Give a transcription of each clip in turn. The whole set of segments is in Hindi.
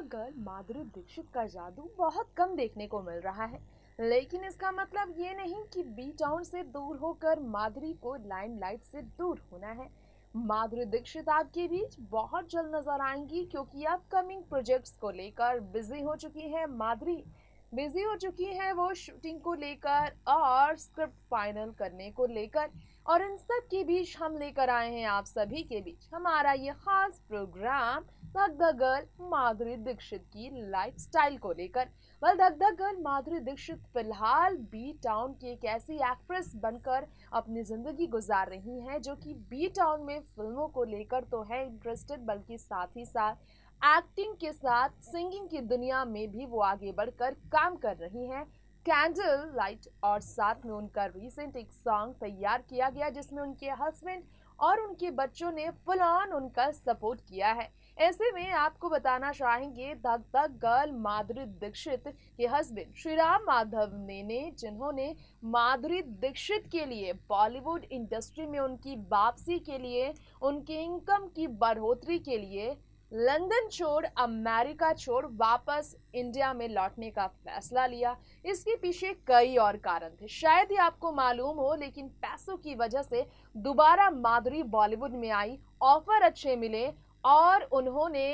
गर्ल माधुरी दीक्षित का जादू बहुत कम देखने को मिल रहा है। लेकिन इसका मतलब ये नहीं कि बी टाउन से दूर होकर माधुरी को लाइमलाइट से दूर होना है। माधुरी दीक्षित आपके बीच बहुत जल्द नजर आएंगी, क्योंकि अपकमिंग प्रोजेक्ट्स को लेकर बिजी हो चुकी है माधुरी। बिजी हो चुकी है वो शूटिंग को लेकर और स्क्रिप्ट फाइनल करने को लेकर। और इन सब के बीच हम लेकर आए हैं आप सभी के बीच हमारा ये खास प्रोग्राम धक धक गर्ल माधुरी दीक्षित की लाइफस्टाइल को लेकर। धक धक गर्ल माधुरी दीक्षित फिलहाल बी टाउन की एक ऐसी एक्ट्रेस बनकर अपनी जिंदगी गुजार रही हैं, जो कि बी टाउन में फिल्मों को लेकर तो है इंटरेस्टेड, बल्कि साथ ही साथ एक्टिंग के साथ सिंगिंग की दुनिया में भी वो आगे बढ़कर काम कर रही हैं। कैंडल लाइट और साथ में उनका रिसेंट एक सॉन्ग तैयार किया गया, जिसमें उनके हस्बैंड और उनके बच्चों ने फुल ऑन उनका सपोर्ट किया है। ऐसे में आपको बताना चाहेंगे धक धक गर्ल माधुरी दीक्षित के हस्बैंड श्रीराम माधव ने जिन्होंने माधुरी दीक्षित के लिए बॉलीवुड इंडस्ट्री में उनकी वापसी के लिए, उनके इनकम की बढ़ोतरी के लिए लंदन छोड़ अमेरिका छोड़ वापस इंडिया में लौटने का फैसला लिया। इसके पीछे कई और कारण थे, शायद ही आपको मालूम हो, लेकिन पैसों की वजह से दोबारा माधुरी बॉलीवुड में आई, ऑफर अच्छे मिले और उन्होंने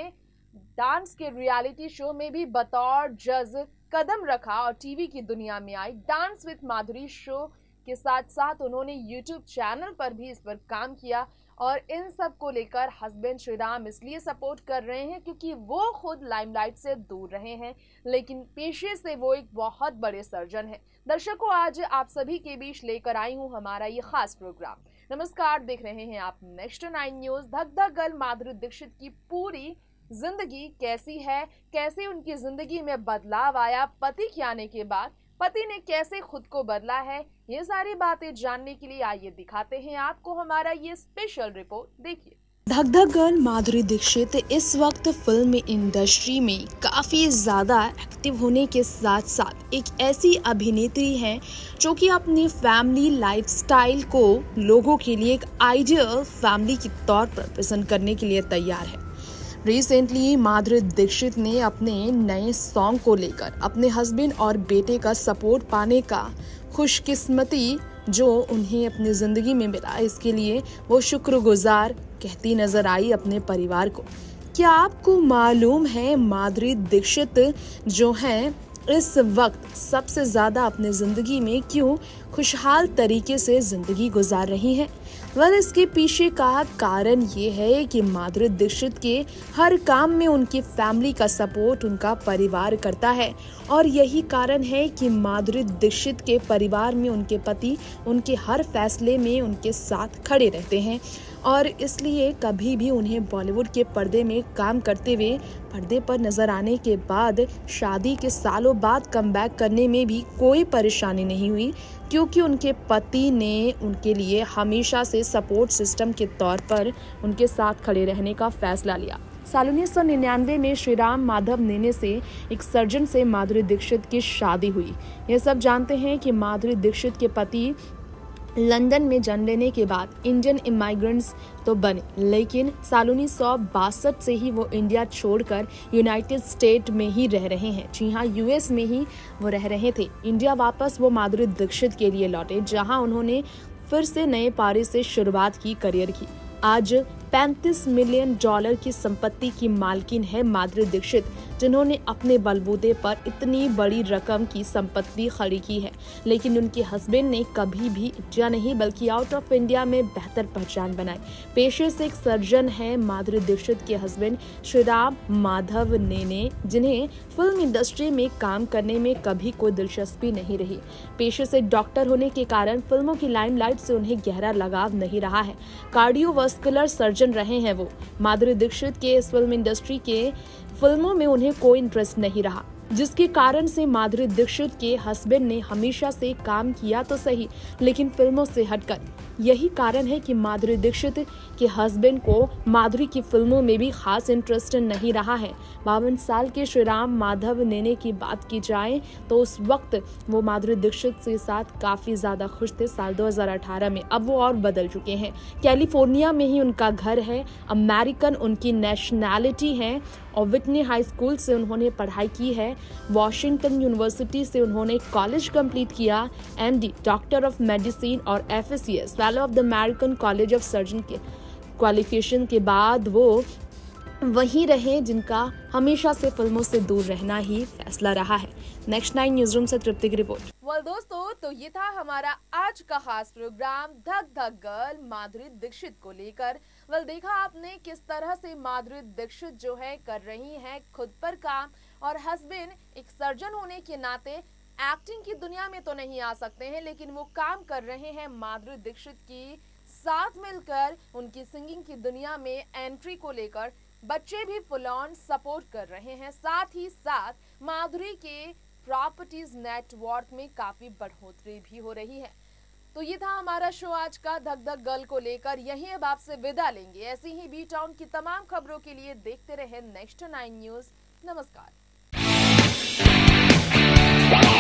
डांस के रियलिटी शो में भी बतौर जज कदम रखा और टीवी की दुनिया में आई। डांस विद माधुरी शो के साथ साथ उन्होंने यूट्यूब चैनल पर भी इस पर काम किया। और इन सब को लेकर हस्बैंड श्रीराम इसलिए सपोर्ट कर रहे हैं क्योंकि वो खुद लाइमलाइट से दूर रहे हैं, लेकिन पेशे से वो एक बहुत बड़े सर्जन हैं। दर्शकों, आज आप सभी के बीच लेकर आई हूँ हमारा ये खास प्रोग्राम। नमस्कार, देख रहे हैं आप नेक्स्ट 9 न्यूज। धक धक गर्ल माधुरी दीक्षित की पूरी जिंदगी कैसी है, कैसे उनकी जिंदगी में बदलाव आया पति के आने के बाद, पति ने कैसे खुद को बदला है, ये सारी बातें जानने के लिए आइए दिखाते हैं आपको हमारा ये स्पेशल रिपोर्ट। देखिए। धक धक गर्ल माधुरी दीक्षित इस वक्त फिल्म इंडस्ट्री में काफ़ी ज़्यादा एक्टिव होने के साथ साथ एक ऐसी अभिनेत्री हैं जो कि अपनी फैमिली लाइफस्टाइल को लोगों के लिए एक आइडियल फैमिली के तौर पर प्रेजेंट करने के लिए तैयार है। रिसेंटली माधुरी दीक्षित ने अपने नए सॉन्ग को लेकर अपने हस्बैंड और बेटे का सपोर्ट पाने का खुशकिस्मती जो उन्हें अपनी ज़िंदगी में मिला, इसके लिए वो शुक्रगुजार कहती नजर आई अपने परिवार को। क्या आपको मालूम है माधुरी दीक्षित जो हैं इस वक्त सबसे ज़्यादा अपनी ज़िंदगी में क्यों खुशहाल तरीके से ज़िंदगी गुजार रही हैं? इसके पीछे का कारण ये है कि माधुरी दीक्षित के हर काम में उनकी फैमिली का सपोर्ट उनका परिवार करता है। और यही कारण है कि माधुरी दीक्षित के परिवार में उनके पति उनके हर फैसले में उनके साथ खड़े रहते हैं। और इसलिए कभी भी उन्हें बॉलीवुड के पर्दे में काम करते हुए पर्दे पर नजर आने के बाद शादी के सालों बाद कमबैक करने में भी कोई परेशानी नहीं हुई, क्योंकि उनके पति ने उनके लिए हमेशा से सपोर्ट सिस्टम के तौर पर उनके साथ खड़े रहने का फैसला लिया। साल 1999 में श्रीराम माधव नेने से एक सर्जन से माधुरी दीक्षित की शादी हुई। ये सब जानते हैं कि माधुरी दीक्षित के पति लंदन में जन्म लेने के बाद इंडियन इमाइग्रेंट्स तो बने, लेकिन साल 1962 से ही वो इंडिया छोड़कर यूनाइटेड स्टेट में ही रह रहे हैं। जी हाँ, यूएस में ही वो रह रहे थे। इंडिया वापस वो माधुरी दीक्षित के लिए लौटे, जहां उन्होंने फिर से नए पारे से शुरुआत की करियर की। आज $35 मिलियन की संपत्ति की मालकिन है माधुरी दीक्षित, जिन्होंने अपने बलबूते पर इतनी बड़ी रकम की संपत्ति खड़ी की है। लेकिन उनके हस्बैंड ने कभी भी इंडिया नहीं बल्कि आउट ऑफ इंडिया में बेहतर पहचान बनाई। पेशे से एक सर्जन है माधुरी दीक्षित के हस्बैंड श्रीराम माधव नेने, जिन्हें फिल्म इंडस्ट्री में काम करने में कभी कोई दिलचस्पी नहीं रही। पेशे से डॉक्टर होने के कारण फिल्मों की लाइमलाइट से उन्हें गहरा लगाव नहीं रहा है। कार्डियोवास्कुलर सर्जन रहे हैं वो। माधुरी दीक्षित के इस फिल्म इंडस्ट्री के फिल्मों में उन्हें कोई इंटरेस्ट नहीं रहा, जिसके कारण से माधुरी दीक्षित के हस्बैंड ने हमेशा से काम किया तो सही, लेकिन फिल्मों से हटकर यही कारण है कि माधुरी दीक्षित के हस्बैंड को माधुरी की फिल्मों में भी खास इंटरेस्ट नहीं रहा है। 52 साल के श्रीराम माधव नेने की बात की जाए तो उस वक्त वो माधुरी दीक्षित के साथ काफ़ी ज़्यादा खुश थे साल 2018 में। अब वो और बदल चुके हैं। कैलिफोर्निया में ही उनका घर है, अमेरिकन उनकी नेशनैलिटी है और विटनी हाई स्कूल से उन्होंने पढ़ाई की है। वॉशिंगटन यूनिवर्सिटी से उन्होंने कॉलेज कंप्लीट किया। एमडी, डॉक्टर ऑफ मेडिसिन और FACS, fellow of the American college of surgeon के क्वालिफिकेशन के बाद वो वहीं रहे जिनका हमेशा से फिल्मों से दूर रहना ही फैसला रहा है। नेक्स्ट 9 न्यूज रूम से तृप्ति की रिपोर्ट। दोस्तों, तो ये था हमारा आज का खास प्रोग्राम धक धक गर्ल माधुरी दीक्षित को लेकर। देखा आपने किस तरह से माधुरी दीक्षित जो है कर रही हैं खुद पर काम, और हस्बैंड एक सर्जन होने के नाते एक्टिंग की दुनिया में तो नहीं आ सकते हैं, लेकिन वो काम कर रहे हैं माधुरी दीक्षित की साथ मिलकर उनकी सिंगिंग की दुनिया में एंट्री को लेकर। बच्चे भी फुल ऑन सपोर्ट कर रहे हैं, साथ ही साथ माधुरी के प्रॉपर्टीज नेटवर्थ में काफी बढ़ोतरी भी हो रही है। तो ये था हमारा शो आज का धक धक गर्ल को लेकर। यहीं अब आपसे विदा लेंगे। ऐसी ही बी टाउन की तमाम खबरों के लिए देखते रहे नेक्स्ट 9 न्यूज। नमस्कार।